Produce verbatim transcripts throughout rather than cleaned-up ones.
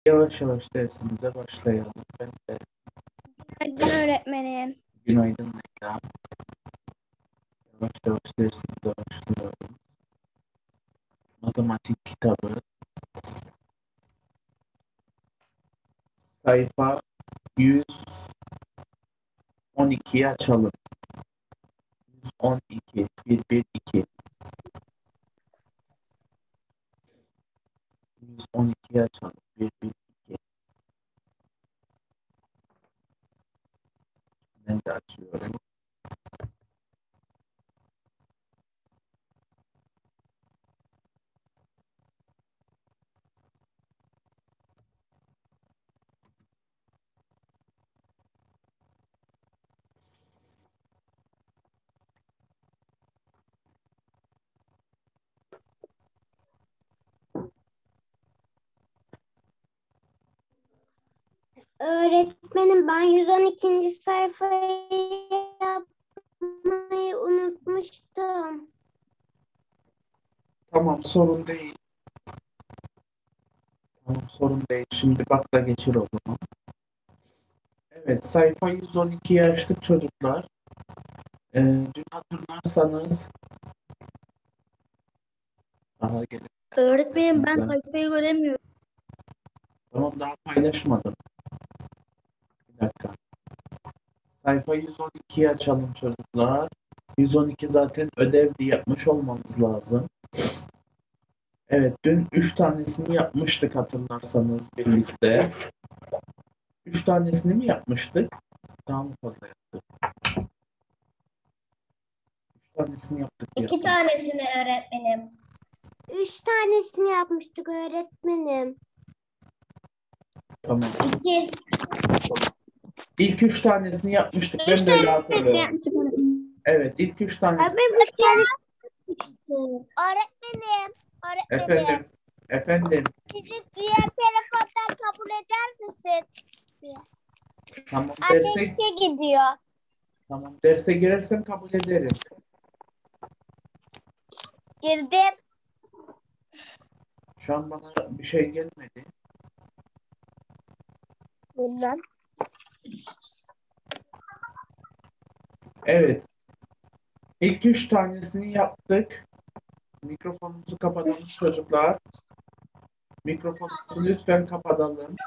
Yavaş yavaş dersimize başlayalım. Ben de Günaydın öğretmenim. günaydın Leyla. Yavaş yavaş dersimize başlıyorum. Matematik kitabı. Sayfa yüz on ikiyi açalım. yüz on iki. bir bir iki. yüz on ikiyi açalım. bir bir iki. Ben de açıyorum. Öğretmenim ben yüz on ikinci sayfayı yapmayı unutmuştum. Tamam, sorun değil. Tamam, sorun değil. Şimdi bak da geçir o zaman. Evet, sayfa yüz on ikiyi açtık çocuklar. Ee, dün hatırlarsanız daha gelin. Öğretmenim ben sayfayı göremiyorum. Tamam, daha paylaşmadım. Bir dakika. Sayfa yüz on ikiyi açalım çocuklar. yüz on iki zaten ödev diye yapmış olmamız lazım. Evet, dün üç tanesini yapmıştık hatırlarsanız birlikte. üç tanesini mi yapmıştık? Daha mı fazla yaptık? üç tanesini yaptık diye İki hatırlıyorum. tanesini öğretmenim. Üç tanesini yapmıştık öğretmenim. Tamam. İki. İlk üç tanesini yapmıştık. Ben de öyle hatırlıyorum. Evet, ilk üç tanesini. Öğretmenim üç tane Öğretmenim. Öğretmenim. Efendim, efendim. Bizi diğer telefondan kabul eder misin? Tamam, Annem derse, işe gidiyor. tamam, derse girersem kabul ederim. Girdim. Şu an bana bir şey gelmedi. Bilmem. Evet. İlk üç tanesini yaptık. Mikrofonumuzu kapatalım çocuklar. Mikrofonumuzu lütfen kapatalım.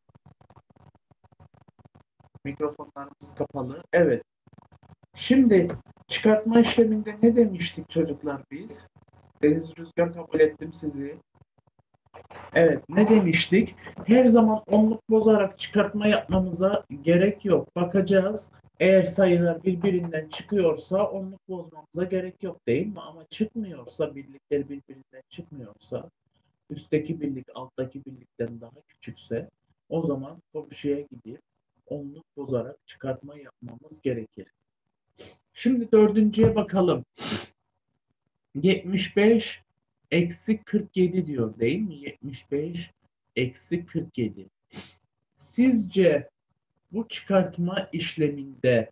Mikrofonlarımız kapalı. Evet. Şimdi çıkartma işleminde ne demiştik çocuklar biz? Deniz Rüzgar kabul ettim sizi. Evet, ne demiştik? Her zaman onluk bozarak çıkartma yapmamıza gerek yok. Bakacağız. Eğer sayılar birbirinden çıkıyorsa onluk bozmamıza gerek yok değil mi? Ama çıkmıyorsa, birlikler birbirinden çıkmıyorsa, üstteki birlik alttaki birlikten daha küçükse o zaman komşuya gidip onluk bozarak çıkartma yapmamız gerekir. Şimdi dördüncüye bakalım. yetmiş beş eksi kırk yedi diyor değil mi? yetmiş beş eksi kırk yedi. Sizce bu çıkartma işleminde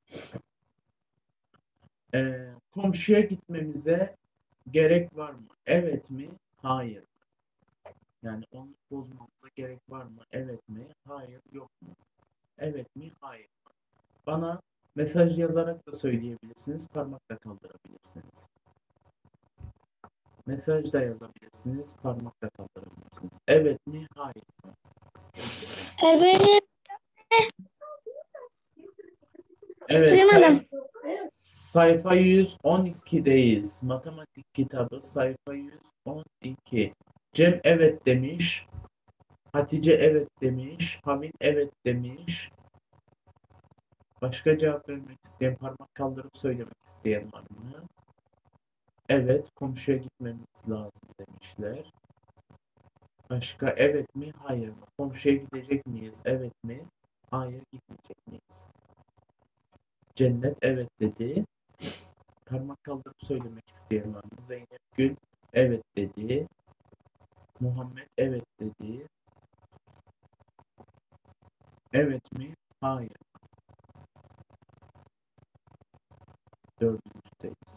e, komşuya gitmemize gerek var mı? Evet mi? Hayır. Yani onu bozmamıza gerek var mı? Evet mi? Hayır. Yok mu? Evet mi? Hayır. Bana mesaj yazarak da söyleyebilirsiniz. Parmak da kaldırabilirsiniz. Mesaj da yazabilirsiniz. Parmak da kaldırabilirsiniz. Evet mi? Hayır mı? Öğretmenim. Evet. Duymadım. Say sayfa yüz on ikideyiz. Matematik kitabı sayfa yüz on iki. Cem evet demiş. Hatice evet demiş. Hamit evet demiş. Başka cevap vermek isteyen, parmak kaldırıp söylemek isteyen var mı? Evet, komşuya gitmemiz lazım demişler. Başka evet mi? Hayır mı? Komşuya gidecek miyiz? Evet mi? Hayır, gitmeyecek miyiz? Cennet evet dedi. Parmak kaldırıp söylemek isteyen var mı? Zeynep Gül evet dedi. Muhammed evet dedi. Evet mi? Hayır. Dördüncüdeyiz.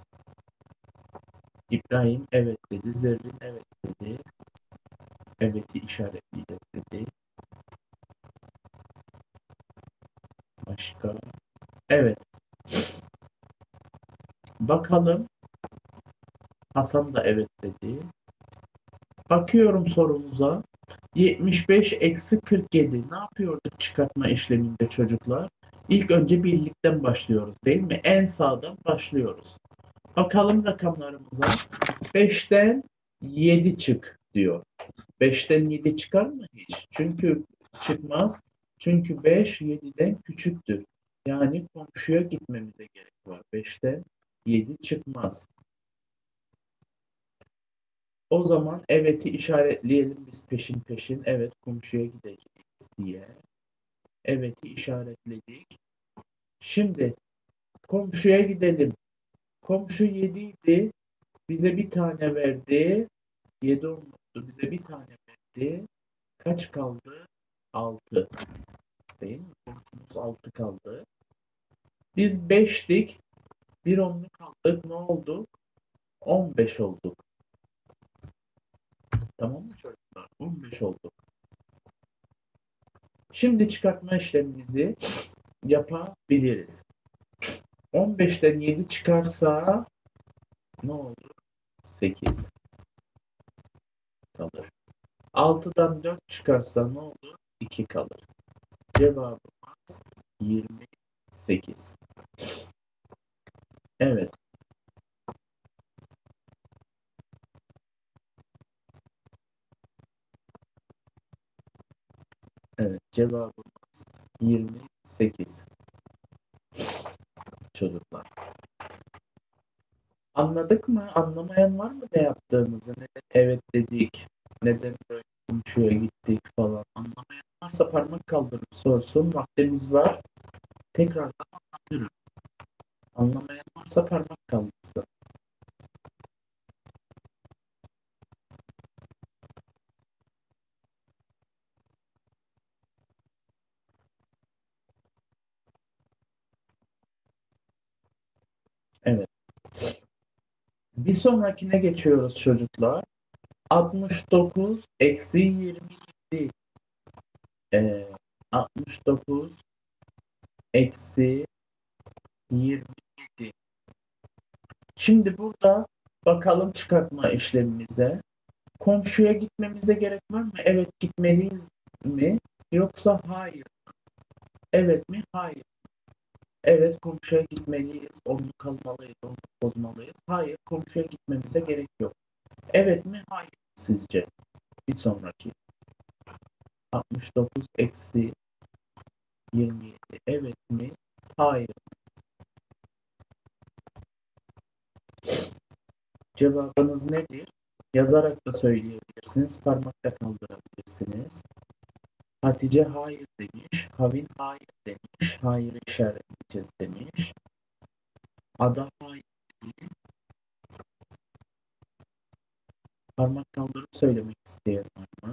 İbrahim evet dedi. Zerrin evet dedi. Evet'i işaretleyeceğiz dedi. Başka. Evet. Bakalım. Hasan da evet dedi. Bakıyorum sorumuza. yetmiş beş eksi kırk yedi. Ne yapıyorduk çıkartma işleminde çocuklar? İlk önce birlikten başlıyoruz değil mi? En sağdan başlıyoruz. Bakalım rakamlarımıza. beşten yedi çık diyor. beşten yedi çıkar mı hiç? Çünkü çıkmaz. Çünkü beş yediden küçüktür. Yani komşuya gitmemize gerek var. beşten yedi çıkmaz. O zaman evet'i işaretleyelim biz peşin peşin. Evet, komşuya gideceğiz diye. Evet'i işaretledik. Şimdi komşuya gidelim. Komşu yedi idi. Bize bir tane verdi. yedi olmuştu. Bize bir tane verdi. Kaç kaldı? altı. Değil mi? Komşumuz altı kaldı. Biz beştik. Bir onluk kaldık. Ne olduk? on beş olduk. Tamam mı çocuklar? on beş olduk. Şimdi çıkartma işlemimizi yapabiliriz. on beşten yedi çıkarsa ne olur? sekiz kalır. altıdan dört çıkarsa ne olur? iki kalır. Cevabımız yirmi sekiz. Evet. Evet. Cevabımız yirmi sekiz. Çocuklar. Anladık mı? Anlamayan var mı ne yaptığımızı? Neden evet dedik? Neden böyle komşuya gittik falan? Anlamayan varsa parmak kaldırıp sorsun. Vaktimiz var. Tekrardan anlatırım. Anlamayan varsa parmak kaldırsın. Evet. Bir sonrakine geçiyoruz çocuklar. altmış dokuz eksi yirmi yedi. Ee, altmış dokuz eksi yirmi yedi. Şimdi burada bakalım çıkartma işlemimize. Komşuya gitmemize gerek var mı? Evet, gitmeliyiz mi? Yoksa hayır. Evet mi? Hayır. Evet, komşuya gitmeliyiz. Onu kalmalıyız, onu bozmalıyız. Hayır, komşuya gitmemize gerek yok. Evet mi? Hayır. Sizce? Bir sonraki. altmış dokuz eksi yirmi yedi. Evet mi? Hayır. Cevabınız nedir? Yazarak da söyleyebilirsiniz. Parmakla kaldırabilirsiniz. Hatice hayır demiş. Havin hayır demiş. Hayır işaretleyeceğiz demiş. Ada hayır demiş. Parmak kaldırıp söylemek isteyen var mı?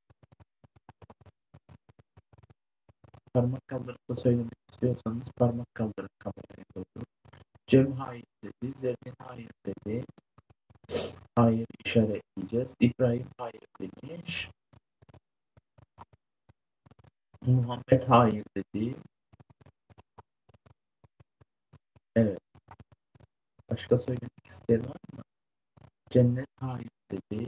Parmak kaldırıp da söylemek istiyorsanız parmak kaldırıp kameraya doğru. Cem hayır dedi. Zerrin hayır dedi. Hayır işaretleyeceğiz. İbrahim hayır demiş. Muhammed hayır dedi. Evet. Başka söylemek isteyen var mı? Cennet hayır dedi.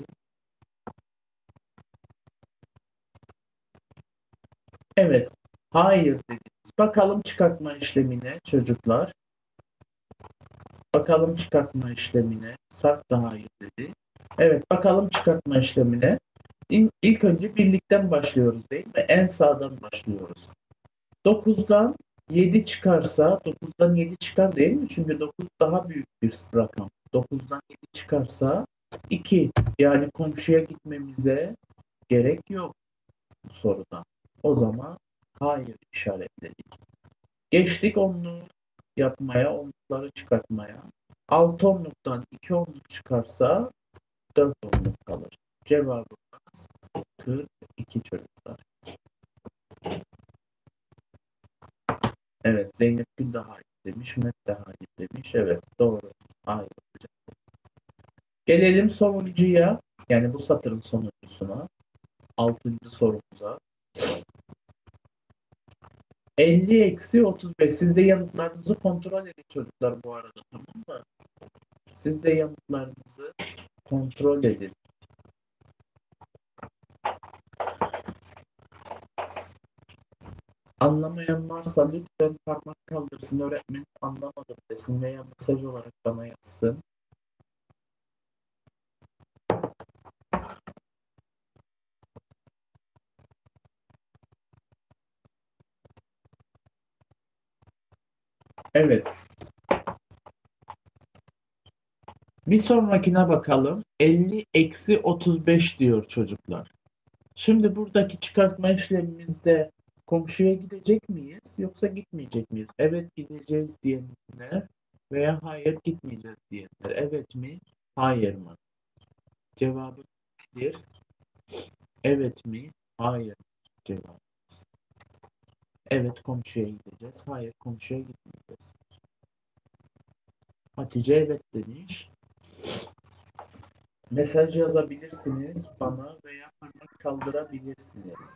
Evet. Hayır dediniz. Bakalım çıkartma işlemine çocuklar. Bakalım çıkartma işlemine. Sarp da hayır dedi. Evet. Bakalım çıkartma işlemine. İn- İlk önce birlikten başlıyoruz değil mi? En sağdan başlıyoruz. dokuzdan yedi çıkarsa, dokuzdan yedi çıkar değil mi? Çünkü dokuz daha büyük bir rakam. dokuzdan yedi çıkarsa iki. Yani komşuya gitmemize gerek yok bu soruda. O zaman hayır işaretledik. Geçtik onluğu yapmaya, onlukları çıkartmaya. altı onluktan iki onluk çıkarsa dört onluk kalır. Cevabımız kırk iki çocuklar. Evet, Zeynep Gül de hayır demiş, Met de hayır demiş. Evet, doğru. Hayır olacak. Gelelim sonuncuya, yani bu satırın sonuncusuna. Altıncı sorumuza. elli eksi otuz beş. Siz de yanıtlarınızı kontrol edin çocuklar bu arada, tamam mı? Siz de yanıtlarınızı kontrol edin. Anlamayan varsa lütfen parmak kaldırsın, öğretmenim anlamadım desin veya mesaj olarak bana yazsın. Evet. Bir sonrakine bakalım. elli eksi otuz beş diyor çocuklar. Şimdi buradaki çıkartma işlemimizde komşuya gidecek miyiz yoksa gitmeyecek miyiz? Evet gideceğiz diyenler veya hayır gitmeyeceğiz diyenler. Evet mi? Hayır mı? Cevabı nedir? Evet mi? Hayır cevabımız. Evet komşuya gideceğiz. Hayır komşuya gitmeyeceğiz. Hatice evet demiş. Mesaj yazabilirsiniz bana veya parmak kaldırabilirsiniz.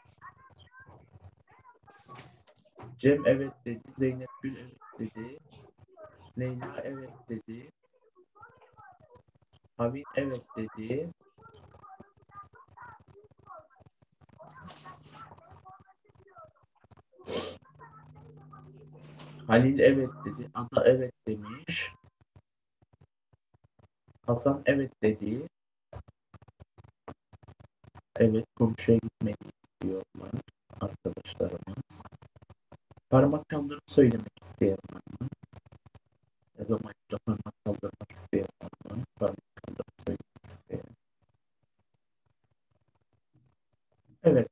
Cem evet dedi. Zeynep Gül evet dedi. Leyla evet dedi. Havin evet dedi. Halil evet dedi. Ada evet demiş. Hasan evet dedi. Evet komşuya gitmeliyiz diyorlar arkadaşlarımız. Parmak kaldırıp söylemek isteyen var mı? Ne zaman da parmak kaldırmak isteyen var mı? Parmak kaldırıp söylemek isteyen. Evet.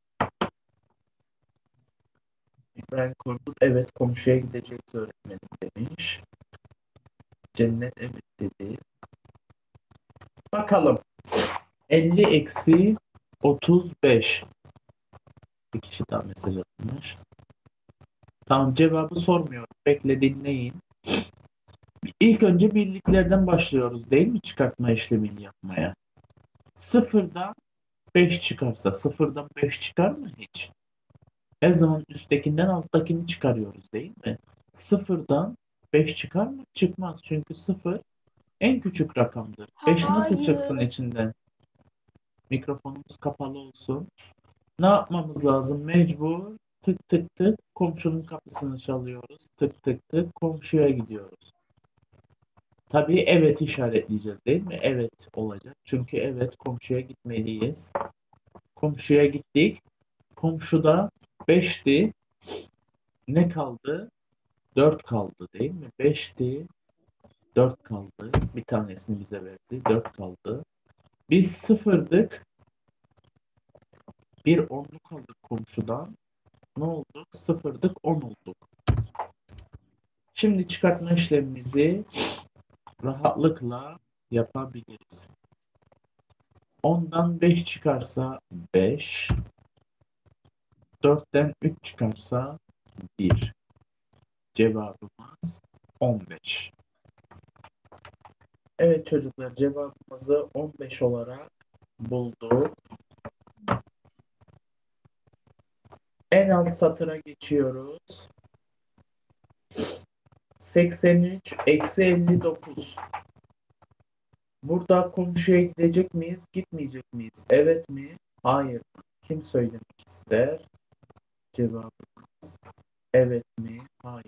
İbrahim Korkut evet komşuya gideceğiz öğretmenim demiş. Cennet evet dedi. Bakalım. elli eksi otuz beş. Bir kişi daha mesaj atmış. Tamam cevabı sormuyorum. Bekle dinleyin. İlk önce birliklerden başlıyoruz değil mi çıkartma işlemini yapmaya? Sıfırdan beş çıkarsa sıfırdan beş çıkar mı hiç? Her zaman üsttekinden alttakini çıkarıyoruz değil mi? Sıfırdan beş çıkar mı? Çıkmaz. Çünkü sıfır en küçük rakamdır. beş nasıl çıksın Hayır. içinden? Mikrofonumuz kapalı olsun. Ne yapmamız lazım? Mecbur tık tık tık komşunun kapısını çalıyoruz. Tık tık tık komşuya gidiyoruz. Tabii evet işaretleyeceğiz değil mi? Evet olacak. Çünkü evet komşuya gitmeliyiz. Komşuya gittik. Komşuda beşti. Ne kaldı? Dört kaldı değil mi? Beşti. Dört kaldı. Bir tanesini bize verdi. Dört kaldı. Biz sıfırdık. Bir onluk aldık komşudan. Ne olduk? Sıfırdık. On olduk. Şimdi çıkartma işlemimizi rahatlıkla yapabiliriz. ondan beş çıkarsa beş. dörtten üç çıkarsa bir. Cevabımız on beş. Evet çocuklar cevabımızı on beş olarak bulduk. En alt satıra geçiyoruz. seksen üç eksi elli dokuz. Burada komşuya gidecek miyiz, gitmeyecek miyiz? Evet mi? Hayır mı? Kim söylemek ister? Cevabımız evet mi? Hayır.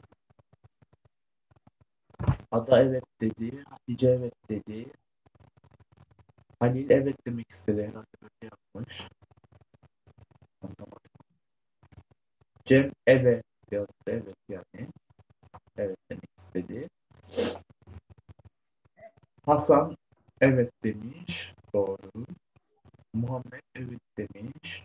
Ada evet dedi. Hatice evet dedi. Halil evet demek istedi. Herhalde böyle yapmış. Anlamadım. Cem evet yazdı. Evet yani. Evet demek istedi. Hasan evet demiş. Doğru. Muhammed evet demiş.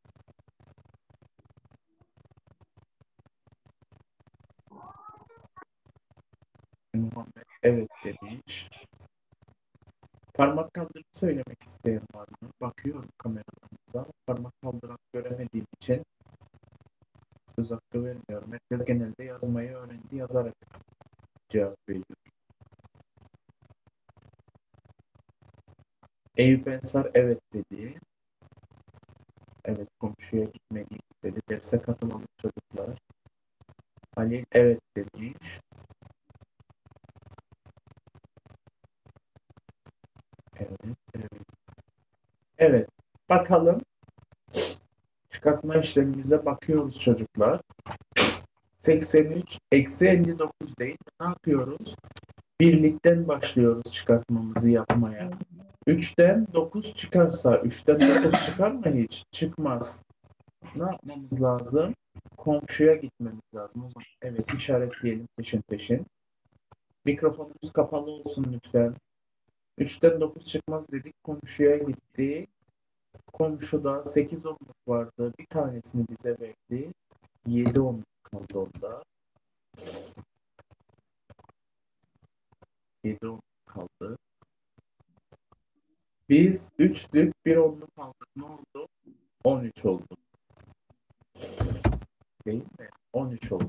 Muhammed evet demiş. Parmak kaldırıp söylemek isteyen var mı? Bakıyorum kameralarımıza. Parmak kaldıran göremediğim için söz hakkı vermiyorum. Herkes genelde yazmayı öğrendi. Yazarak cevap veriyor. Eyüp Ensar evet dedi. Evet komşuya gitmeyi istedi. Derse katılalım çocuklar. Halil evet demiş. Evet, evet. Evet. Bakalım. Çıkartma işlemimize bakıyoruz çocuklar. seksen üç eksi elli dokuz değil. Ne yapıyoruz? Birlikten başlıyoruz çıkartmamızı yapmaya. üçten dokuz çıkarsa, üçten dokuz çıkar mı hiç? Çıkmaz. Ne yapmamız lazım? Komşuya gitmemiz lazım. O zaman evet işaretleyelim peşin peşin. Mikrofonumuz kapalı olsun lütfen. üçten dokuz çıkmaz dedik. Komşuya gitti. Komşuda sekiz onluk vardı. Bir tanesini bize verdi. yedi onluk kaldı onda. yedi onluk kaldı. Biz üçlük bir onluk aldık. Ne oldu? on üç oldu. Değil mi? on üç oldu.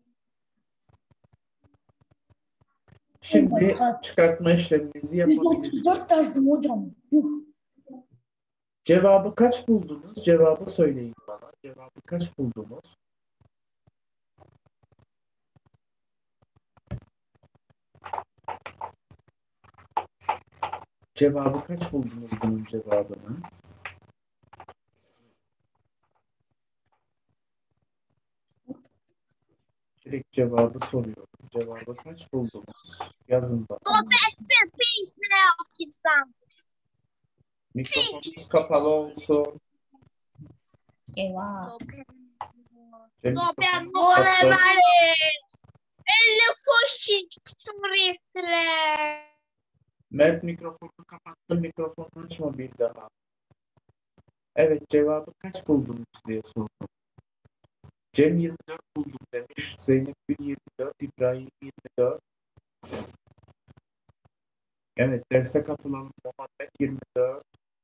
Şimdi çıkartma işlemimizi yapabiliriz. yüz otuz dört yazdım hocam. Yuh. Cevabı kaç buldunuz? Cevabı söyleyin bana. Cevabı kaç buldunuz? Cevabı kaç buldunuz bunun cevabını? Direkt cevabı soruyorum. Cevabı kaç buldunuz? Yazın bana. Ne yapayım? Mikrofonunuz kapalı olsun. Eyvah. Cem, No, mikrofonunuz no, no, kapalı. Elle koşun turistler. Mert mikrofonunu kapattı. Mikrofonunu açma bir daha. Evet cevabı kaç buldunuz diye sordum. Cem yirmi dört buldum demiş. Zeynep Gül yirmi dört. İbrahim yirmi dört. Evet derse katılan Muhammed yirmi dört.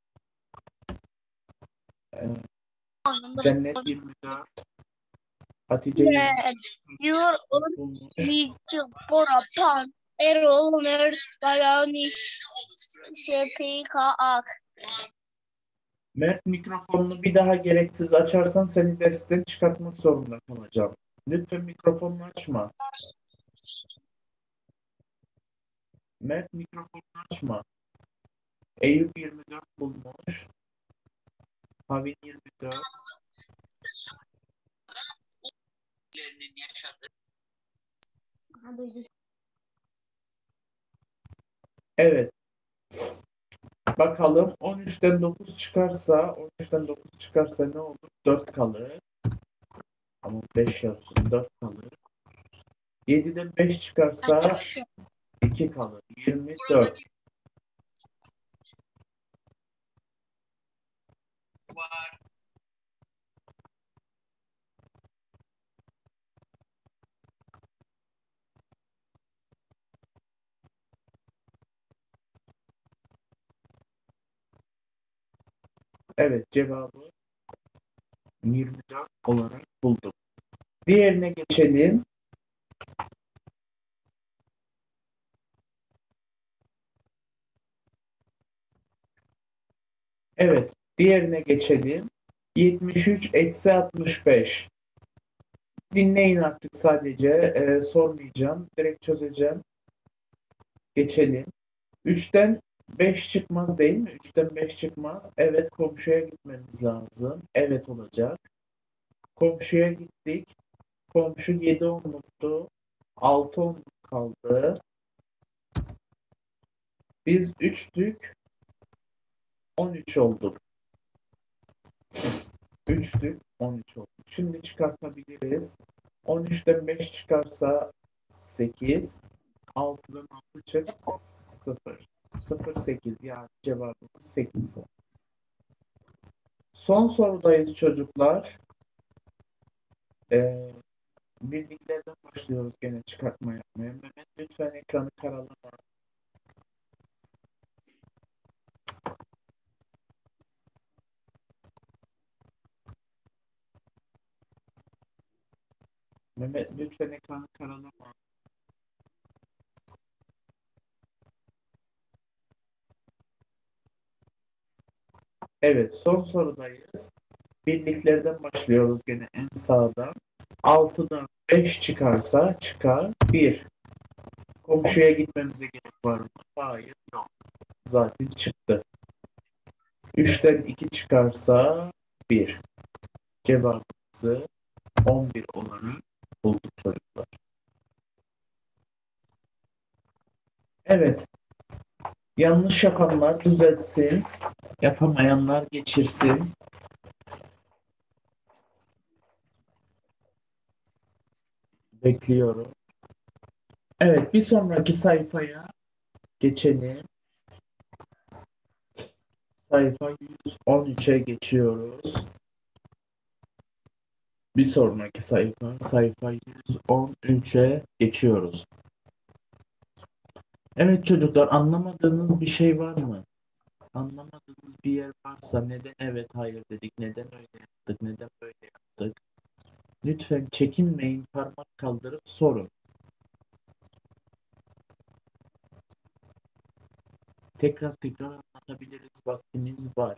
Evet, Cennet yirmi dört. Hatice yirmi dört. Yur on bulmuş. Mitchell Borapan Erol Mert Balaniş Şepika Ak. Mert mikrofonunu bir daha gereksiz açarsan seni dersten çıkartmak zorunda kalacağım. Lütfen mikrofonunu açma. Mert mikrofonunu açma. Eyüp yirmi dört bulmuş. Havin yirmi dört. Evet. Bakalım on üçten dokuz çıkarsa on üçten dokuz çıkarsa ne olur? dört kalır. Ama beş yazdım. dört kalır. yediden beş çıkarsa iki kalır. yirmi dört. Evet cevabı yirmi dört olarak buldum. Diğerine geçelim. Evet. Diğerine geçelim. yetmiş üç eksi altmış beş. Dinleyin artık sadece. Ee, sormayacağım. Direkt çözeceğim. Geçelim. üçten beş çıkmaz değil mi? üçten beş çıkmaz. Evet komşuya gitmemiz lazım. Evet olacak. Komşuya gittik. Komşu yedi onluktu. altı onluk kaldı. Biz üçtük. on üç olduk. üçtük. on üç olduk. Şimdi çıkartabiliriz. on üçten beş çıkarsa sekiz. altıdan altı çık sıfır. sıfır sekiz yani cevabımız sekiz. Son sorudayız çocuklar. Ee, Bildiklerden başlıyoruz gene çıkartma yapmaya. Mehmet lütfen ekranı karalama. Mehmet lütfen ekranı karalama. Evet son sorudayız. Birliklerden başlıyoruz gene en sağda. altıdan beş çıkarsa çıkar bir. Komşuya gitmemize gerek var mı? Hayır, yok. Zaten çıktı. üçten iki çıkarsa bir. Cevabımızı on bir olarak bulduk çocuklar. Evet. Yanlış yapanlar düzeltsin. Yapamayanlar geçirsin. Bekliyorum. Evet, bir sonraki sayfaya geçelim. Sayfa yüz on üçe geçiyoruz. Bir sonraki sayfa, sayfa yüz on üçe geçiyoruz. Evet çocuklar, anlamadığınız bir şey var mı? Anlamadığınız bir yer varsa neden evet hayır dedik, neden öyle yaptık, neden böyle yaptık? Lütfen çekinmeyin, parmak kaldırıp sorun. Tekrar tekrar anlatabiliriz, vaktimiz var.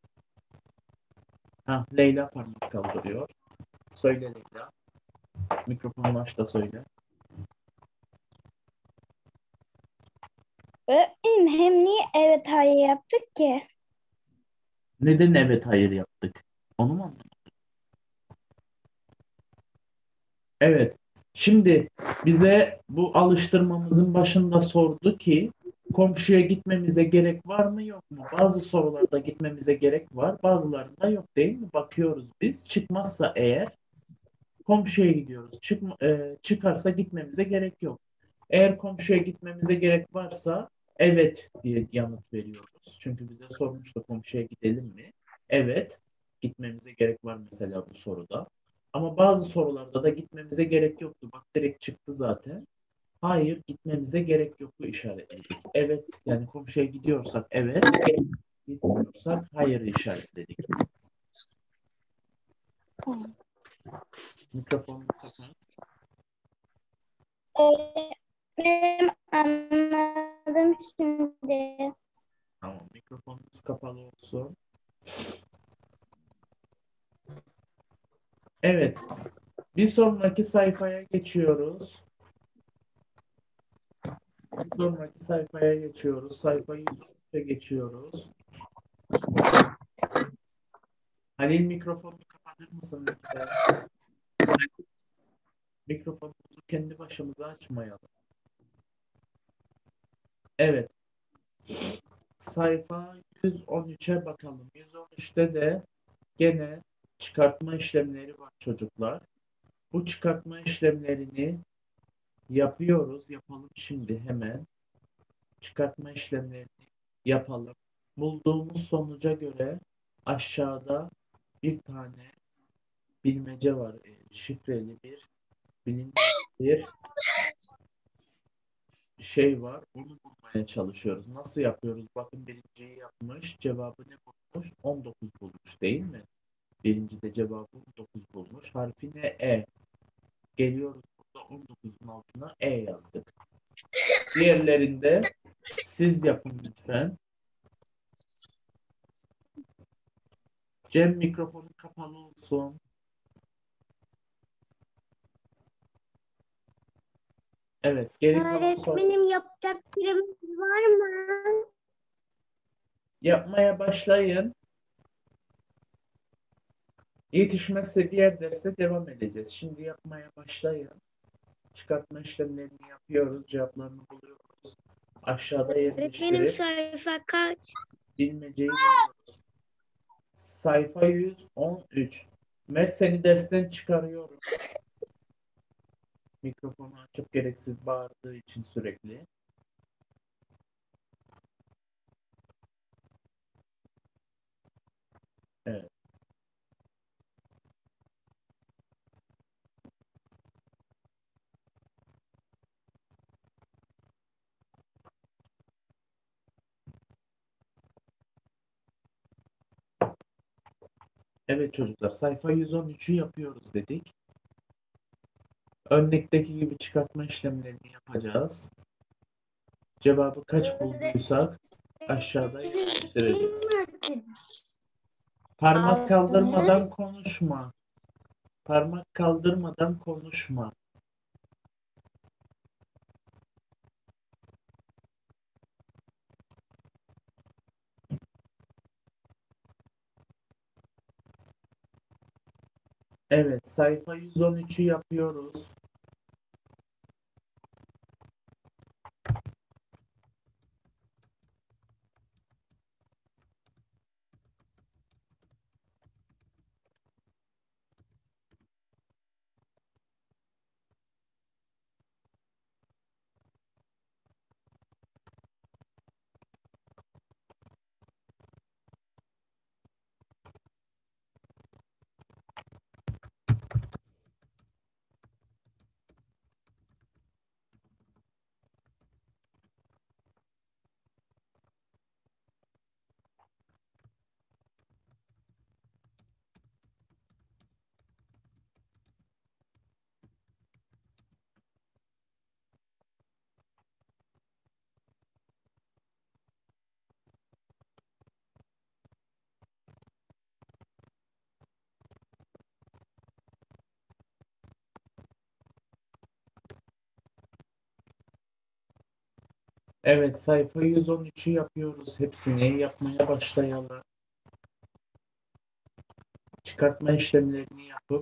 Ha, Leyla parmak kaldırıyor. Söyle Leyla. Mikrofonu aç da söyle. Öğretmenim hem niye evet hayır yaptık ki? Neden evet hayır yaptık? Onu mu anladın? Evet. Şimdi bize bu alıştırmamızın başında sordu ki komşuya gitmemize gerek var mı yok mu? Bazı sorularda gitmemize gerek var, bazılarında yok değil mi? Bakıyoruz biz. Çıkmazsa eğer komşuya gidiyoruz. Çıkma, e, çıkarsa gitmemize gerek yok. Eğer komşuya gitmemize gerek varsa evet diye yanıt veriyoruz. Çünkü bize sormuştu komşuya gidelim mi? Evet, gitmemize gerek var mesela bu soruda. Ama bazı sorularda da gitmemize gerek yoktu. Bak direkt çıktı zaten. Hayır, gitmemize gerek yoktu işaretledik. Evet, yani komşuya gidiyorsak evet, gitmiyorsak hayır işaretledik. Mikrofonu kapat. Öğretmenim anladım şimdi. Tamam, mikrofonunuz kapalı olsun. Evet, bir sonraki sayfaya geçiyoruz. Bir sonraki sayfaya geçiyoruz. Sayfa yüz üçe geçiyoruz. Halil mikrofonunu kapatır mısın lütfen? Mikrofonumuzu kendi başımıza açmayalım. Evet, sayfa yüz on üçe bakalım. yüz on üçte de gene çıkartma işlemleri var çocuklar. Bu çıkartma işlemlerini yapıyoruz. Yapalım şimdi hemen. Çıkartma işlemlerini yapalım. Bulduğumuz sonuca göre aşağıda bir tane bilmece var. E, şifreli bir bilinmeyen bir şey var. Onu bulmaya çalışıyoruz. Nasıl yapıyoruz? Bakın birinciyi yapmış. Cevabı ne bulmuş? on dokuz bulmuş değil mi? Birinci de cevabı on dokuz bulmuş. Harfi ne? E. Geliyoruz burada on dokuzun altına E yazdık. Diğerlerinde siz yapın lütfen. Cem mikrofonu kapalı olsun. Evet, geri kalan soru. Öğretmenim yapacak birimiz var mı? Yapmaya başlayın. Yetişmezse diğer derste devam edeceğiz. Şimdi yapmaya başlayın. Çıkartma işlemlerini yapıyoruz. Cevaplarını buluyoruz. Aşağıda Öğretmenim yerleştirip sayfa kaç? bilmeceyi buluyoruz. Sayfa yüz on üç. Mert seni dersten çıkarıyorum. Mikrofonu açıp gereksiz bağırdığı için sürekli. Evet. Evet çocuklar, sayfa yüz on üçü yapıyoruz dedik. Örnekteki gibi çıkartma işlemlerini yapacağız. Cevabı kaç bulduysak aşağıda yerleştireceğiz. Parmak kaldırmadan konuşma. Parmak kaldırmadan konuşma. Evet, sayfa yüz on üçü yapıyoruz. Evet, sayfa yüz on üçü yapıyoruz. Hepsini yapmaya başlayalım. Çıkartma işlemlerini yapıp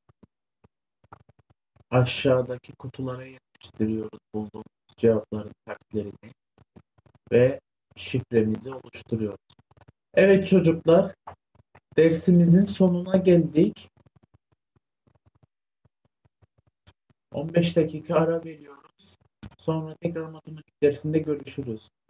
aşağıdaki kutulara yerleştiriyoruz bulduğumuz cevapların harflerini ve şifremizi oluşturuyoruz. Evet çocuklar, dersimizin sonuna geldik. on beş dakika ara veriyoruz. Sonra tekrar matematik dersinde görüşürüz.